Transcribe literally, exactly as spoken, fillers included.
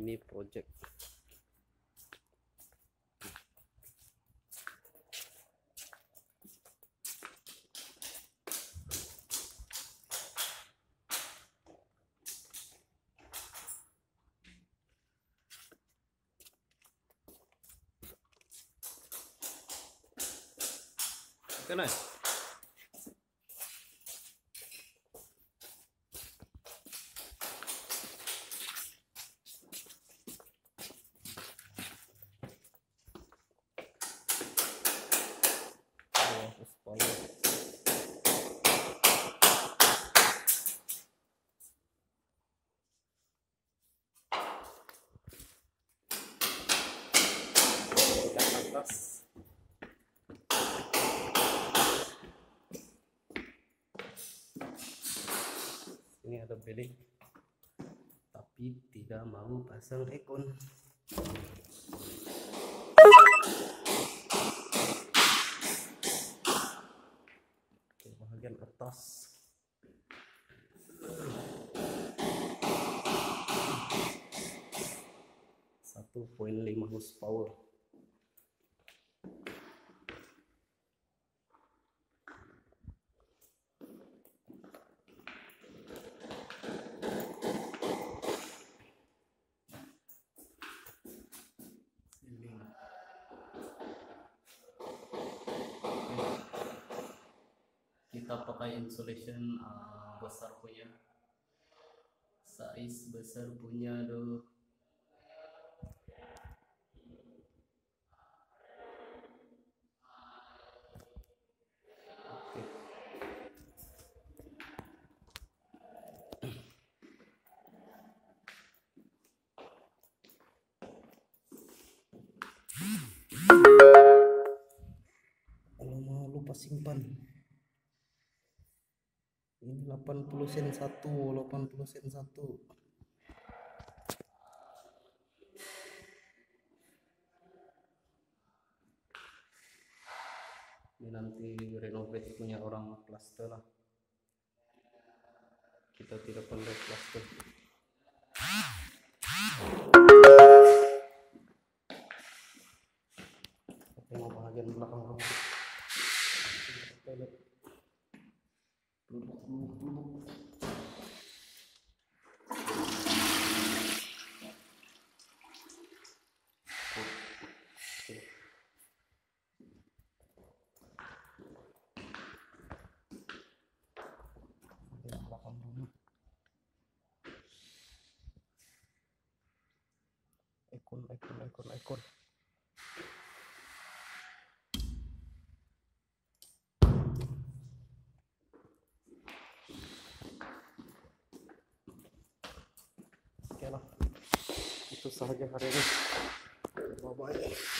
mini project. Kan eh? Atas. Ini ada beling, tapi tidak mau pasang ekon. Oke, bagian atas satu koma lima horsepower. Kita pakai insulation uh, besar punya, size besar punya doh. Oke. Kalau mau lupa simpan. Ini delapan puluh sen satu, delapan puluh sen satu. Ini nanti renovate punya orang plaster lah. Kita tidak perlu plaster. Oke, mau bagian belakang rumah. Duduk, duduk, duduk. Belakang rumah. Ekon, ekon, ekon, ekon. Oke lah, itu saja hari ini. Bye bye.